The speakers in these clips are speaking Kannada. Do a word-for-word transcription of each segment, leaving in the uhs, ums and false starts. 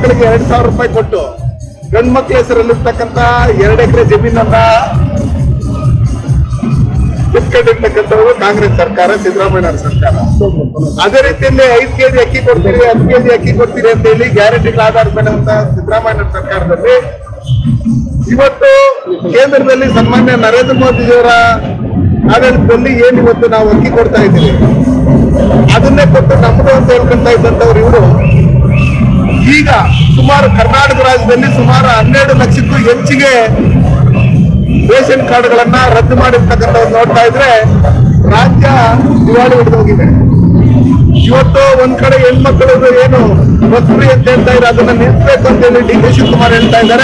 ಮಕ್ಕಳಿಗೆ ಎರಡ್ ಸಾವಿರ ರೂಪಾಯಿ ಕೊಟ್ಟು ಗಂಡು ಮಕ್ಕಳ ಹೆಸರಲ್ಲಿರ್ತಕ್ಕಂತ ಎರಡು ಎಕರೆ ಜಮೀನನ್ನ ಕಿತ್ಕೊಂಡಿರ್ತಕ್ಕಂಥವ್ರು ಕಾಂಗ್ರೆಸ್ ಸರ್ಕಾರ, ಸಿದ್ದರಾಮಯ್ಯ ಸರ್ಕಾರ. ಅದೇ ರೀತಿಯಲ್ಲಿ ಐದು ಕೆಜಿ ಅಕ್ಕಿ ಕೊಡ್ತೀರಿ, ಹತ್ತು ಕೆಜಿ ಅಕ್ಕಿ ಕೊಡ್ತೀರಿ ಅಂತ ಹೇಳಿ ಗ್ಯಾರಂಟಿಗಳ ಆಧಾರದ ಮೇಲೆ ಅಂತ ಸಿದ್ದರಾಮಯ್ಯ ಸರ್ಕಾರದಲ್ಲಿ ಇವತ್ತು ಕೇಂದ್ರದಲ್ಲಿ ಸನ್ಮಾನ್ಯ ನರೇಂದ್ರ ಮೋದಿಯವರ ಆಡಳಿತದಲ್ಲಿ ಏನ್ ಇವತ್ತು ನಾವು ಅಕ್ಕಿ ಕೊಡ್ತಾ ಇದ್ದೀವಿ ಅದನ್ನೇ ಕೊಟ್ಟು ನಮ್ಮದು ಅಂತ ಹೇಳ್ಕೊಂತ ಇದ್ದಂತವ್ರು ಇವರು ಈಗ ಸುಮಾರು ಕರ್ನಾಟಕ ರಾಜ್ಯದಲ್ಲಿ ಸುಮಾರು ಹನ್ನೆರಡು ಲಕ್ಷಕ್ಕೂ ಹೆಚ್ಚಿಗೆ ರೇಷನ್ ಕಾರ್ಡ್ಗಳನ್ನ ರದ್ದು ಮಾಡಿರ್ತಕ್ಕಂಥವ್ರು ನೋಡ್ತಾ ಇದ್ರೆ ರಾಜ್ಯ ದಿವಾಳಿ ಹಿಡಿದೋಗಿದೆ. ಇವತ್ತು ಒಂದ್ ಕಡೆ ಹೆಣ್ಮಕ್ಳು ಏನು ಬಸ್ರಿ ಅಂತ ಹೇಳ್ತಾ ಇದ್ದಾರೆ ಅದನ್ನ ನಿಲ್ಲಿಸಬೇಕು ಅಂತ ಹೇಳಿ ಡಿ ಕೆ ಶಿವಕುಮಾರ್ ಹೇಳ್ತಾ ಇದ್ದಾರೆ.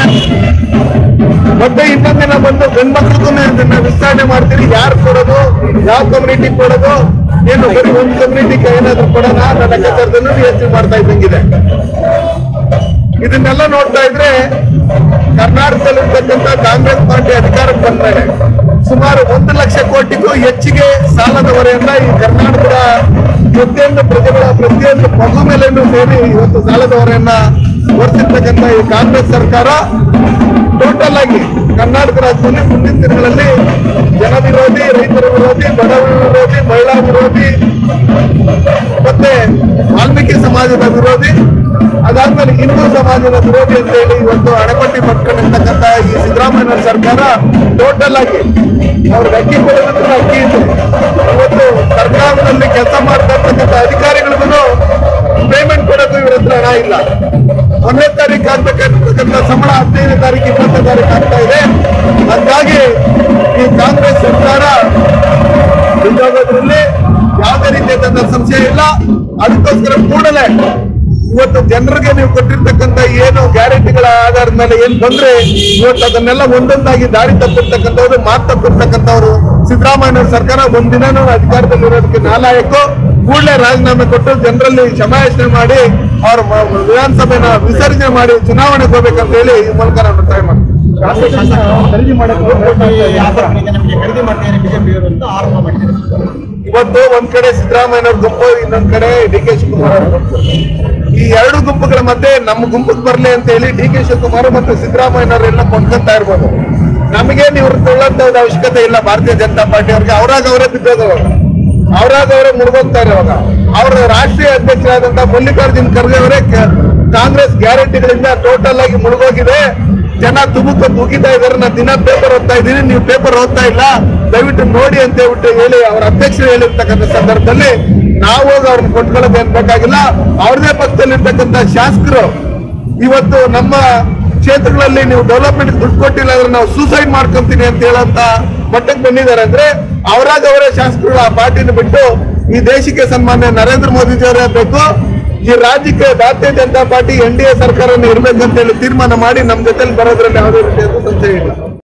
ಮತ್ತೆ ಇನ್ನೊಂದಿನ ಬಂದು ಗಂಡ್ಮಕ್ಳಿಗೂ ಇದನ್ನ ವಿಸ್ತರಣೆ ಮಾಡ್ತೀರಿ, ಯಾರು ಕೊಡೋದು, ಯಾವ ಕಮ್ಯುನಿಟಿ ಕೊಡೋದು, ಏನು ಬರೀ ಒಂದು ಕಮ್ಯುನಿಟಿಗೆ ಏನಾದ್ರು ಕೊಡೋಣ ಅನ್ನೋ ಲೆಕ್ಕಾಚಾರದಲ್ಲೂ ಯೋಚನೆ ಮಾಡ್ತಾ ಇದ್ದಂಗಿದೆ. ಇದನ್ನೆಲ್ಲ ನೋಡ್ತಾ ಇದ್ರೆ ಕರ್ನಾಟಕದಲ್ಲಿರ್ತಕ್ಕಂಥ ಕಾಂಗ್ರೆಸ್ ಪಾರ್ಟಿ ಅಧಿಕಾರಕ್ಕೆ ಬಂದ್ರೆ ಸುಮಾರು ಒಂದು ಲಕ್ಷ ಕೋಟಿಗೂ ಹೆಚ್ಚಿಗೆ ಸಾಲದ ಹೊರೆಯನ್ನ ಈ ಕರ್ನಾಟಕದ ಪ್ರತಿಯೊಂದು ಪ್ರಜೆಗಳ ಪ್ರತಿಯೊಂದು ಮಗು ಮೇಲೆನೂ ಸೇರಿ ಇವತ್ತು ಸಾಲದ ಹೊರೆಯನ್ನ ಹೊರಿಸಿರ್ತಕ್ಕಂಥ ಈ ಕಾಂಗ್ರೆಸ್ ಸರ್ಕಾರ ಟೋಟಲ್ ಆಗಿ ಕರ್ನಾಟಕ ರಾಜ್ಯದಲ್ಲಿ ಮುಂದಿನ ದಿನಗಳಲ್ಲಿ ಜನ ವಿರೋಧಿ, ರೈತರ ವಿರೋಧಿ, ಬಡವರ ವಿರೋಧಿ, ಮಹಿಳಾ ವಿರೋಧಿ ಮತ್ತೆ ವಾಲ್ಮೀಕಿ ಸಮಾಜದ ವಿರೋಧಿ, ಅದಾದ್ಮೇಲೆ ಹಿಂದೂ ಸಮಾಜದ ವಿರೋಧಿ ಅಂತ ಹೇಳಿ ಇವತ್ತು ಅಣೆಪಟ್ಟಿ ಪಟ್ಕೊಂಡಿರ್ತಕ್ಕಂಥ ಈ ಸಿದ್ದರಾಮಯ್ಯ ಸರ್ಕಾರ ಟೋಟಲ್ ಆಗಿ ಅವ್ರಿಗೆ ಅಕ್ಕಿ ಕೊಡೋದಕ್ಕೆ ಅಕ್ಕಿ ಇದೆ. ಇವತ್ತು ಸರ್ಕಾರದಲ್ಲಿ ಕೆಲಸ ಮಾಡ್ತಾ ಇರ್ತಕ್ಕಂಥ ಅಧಿಕಾರಿಗಳಿಗೂ ಪೇಮೆಂಟ್ ಕೊಡೋದು ಇವ್ರ ಹತ್ರ ಹಣ ಇಲ್ಲ. ಒಂದನೇ ತಾರೀಕು ಆಗ್ಬೇಕಾಗಿರ್ತಕ್ಕಂಥ ಸಂಬಳ ಹದಿನೈದನೇ ತಾರೀಕು ಇಪ್ಪತ್ತನೇ ತಾರೀಕು ಆಗ್ತಾ ಇದೆ. ಹಾಗಾಗಿ ಈ ಕಾಂಗ್ರೆಸ್ ಸರ್ಕಾರ ಮುಂದಾಗೋದ್ರಲ್ಲಿ ಯಾವುದೇ ರೀತಿಯಾದಂತಹ ಸಂಶಯ ಇಲ್ಲ. ಅದಕ್ಕೋಸ್ಕರ ಕೂಡಲೇ ಇವತ್ತು ಜನರಿಗೆ ನೀವು ಕೊಟ್ಟಿರ್ತಕ್ಕಂಥ ಏನು ಗ್ಯಾರಂಟಿಗಳ ಆಧಾರದ ಮೇಲೆ ಏನ್ ಬಂದ್ರೆ ಇವತ್ತು ಅದನ್ನೆಲ್ಲ ಒಂದೊಂದಾಗಿ ದಾರಿ ತಪ್ಪಿರ್ತಕ್ಕಂಥವ್ರು, ಮಾತು ತಪ್ಪಿರ್ತಕ್ಕಂಥವ್ರು ಸಿದ್ದರಾಮಯ್ಯ ಸರ್ಕಾರ ಒಂದಿನ ಅಧಿಕಾರದಲ್ಲಿರೋದಕ್ಕೆ ನಾಲಾಯಕು. ಕೂಡಲೇ ರಾಜೀನಾಮೆ ಕೊಟ್ಟು ಜನರಲ್ಲಿ ಕ್ಷಮಾಯಾಚನೆ ಮಾಡಿ ಅವ್ರ ವಿಧಾನಸಭೆನ ವಿಸರ್ಜನೆ ಮಾಡಿ ಚುನಾವಣೆಗೆ ಹೋಗ್ಬೇಕಂತ ಹೇಳಿ ಈ ಮೂಲಕ ನಾನು ಒತ್ತಾಯ ಮಾಡ್ತೀನಿ. ಖರೀದಿ ಮಾಡ್ತಾರೆ ಬಿಜೆಪಿಯವರು ಅಂತ ಆರೋಪ ಮಾಡಿದ್ದಾರೆ. ಇವತ್ತು ಒಂದ್ ಕಡೆ ಸಿದ್ದರಾಮಯ್ಯ ಅವ್ರ ಗುಂಪು, ಇನ್ನೊಂದ್ ಕಡೆ ಡಿ ಕೆ ಶಿವಕುಮಾರ್ ಅವ್ರ ಗುಂಪು. ಈ ಎರಡು ಗುಂಪುಗಳ ಮಧ್ಯೆ ನಮ್ಮ ಗುಂಪಿಗೆ ಬರ್ಲಿ ಅಂತ ಹೇಳಿ ಡಿ ಕೆ ಶಿವಕುಮಾರ್ ಮತ್ತು ಸಿದ್ದರಾಮಯ್ಯನವರೆಲ್ಲ ಕೊಂಡ್ಕೊಂತ ಇರ್ಬೋದು. ನಮಗೇನು ಇವ್ರು ತೊಳ್ಳಂತ ಅವಶ್ಯಕತೆ ಇಲ್ಲ. ಭಾರತೀಯ ಜನತಾ ಪಾರ್ಟಿ ಅವ್ರಿಗೆ ಅವರಾಗ ಅವರೇ ಬಿದ್ದೋದವರು, ಅವರಾಗ ಅವರೇ ಮುಳುಗೋಗ್ತಾರೆ. ಇವಾಗ ಅವರ ರಾಷ್ಟ್ರೀಯ ಅಧ್ಯಕ್ಷರಾದಂತ ಮಲ್ಲಿಕಾರ್ಜುನ್ ಖರ್ಗೆ ಅವರೇ ಕಾಂಗ್ರೆಸ್ ಗ್ಯಾರಂಟಿಗಳಿಂದ ಟೋಟಲ್ ಆಗಿ ಮುಳುಗೋಗಿದೆ. ಜನ ತುಮುಕ ಮುಗಿತಾ ಇದಾರೆ. ನಾನು ದಿನ ಪೇಪರ್ ಓದ್ತಾ ಇದ್ದೀನಿ, ನೀವು ಪೇಪರ್ ಓದ್ತಾ ಇಲ್ಲ, ದಯವಿಟ್ಟು ನೋಡಿ ಅಂತ ಹೇಳ್ಬಿಟ್ಟು ಹೇಳಿ ಅವರ ಅಧ್ಯಕ್ಷರು ಹೇಳಿರ್ತಕ್ಕಂಥ ಸಂದರ್ಭದಲ್ಲಿ ನಾವು ಹೋಗಿ ಅವ್ರನ್ನ ಕೊಟ್ಕೊಳ್ಳೋದು ಏನ್ ಬೇಕಾಗಿಲ್ಲ. ಅವ್ರದೇ ಪಕ್ಷದಲ್ಲಿರ್ತಕ್ಕಂಥ ಶಾಸಕರು ಇವತ್ತು ನಮ್ಮ ಕ್ಷೇತ್ರಗಳಲ್ಲಿ ನೀವು ಡೆವಲಪ್ಮೆಂಟ್ ದುಡ್ಡು ಕೊಟ್ಟಿಲ್ಲ ಅಂದ್ರೆ ನಾವು ಸೂಸೈಡ್ ಮಾಡ್ಕೊಂತೀನಿ ಅಂತ ಹೇಳಂತ ಮಟ್ಟಕ್ಕೆ ಬಂದಿದ್ದಾರೆ. ಅಂದ್ರೆ ಅವರಾಗ ಅವರೇ ಶಾಸಕರು ಆ ಪಾರ್ಟಿನ ಬಿಟ್ಟು ಈ ದೇಶಕ್ಕೆ ಸನ್ಮಾನ್ಯ ನರೇಂದ್ರ ಮೋದಿಜಿಯವರೇ ಬೇಕು, ಈ ರಾಜ್ಯಕ್ಕೆ Bharatiya Janata party N D A ಸರ್ಕಾರನೇ ಇರ್ಬೇಕಂತ ಹೇಳಿ ತೀರ್ಮಾನ ಮಾಡಿ ನಮ್ಮ ಜೊತೆಲಿ ಬರೋದ್ರಲ್ಲಿ ಯಾವುದೇ ರೀತಿಯಾದ ಸಂಶಯ ಇಲ್ಲ.